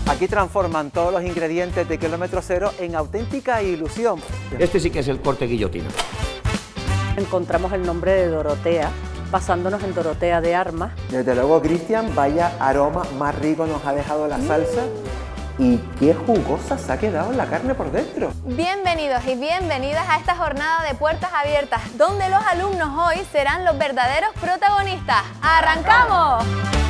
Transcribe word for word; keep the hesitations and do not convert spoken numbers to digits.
Aquí transforman todos los ingredientes de Kilómetro Cero en auténtica ilusión. Este sí que es el corte guillotina. Encontramos el nombre de Dorotea, basándonos en Dorotea de Armas. Desde luego, Cristian, vaya aroma más rico nos ha dejado la salsa. Y qué jugosa se ha quedado la carne por dentro. Bienvenidos y bienvenidas a esta jornada de puertas abiertas, donde los alumnos hoy serán los verdaderos protagonistas. ¡Arrancamos!